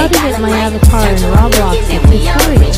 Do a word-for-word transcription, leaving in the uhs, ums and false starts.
How to get my avatar in Roblox is tutorial.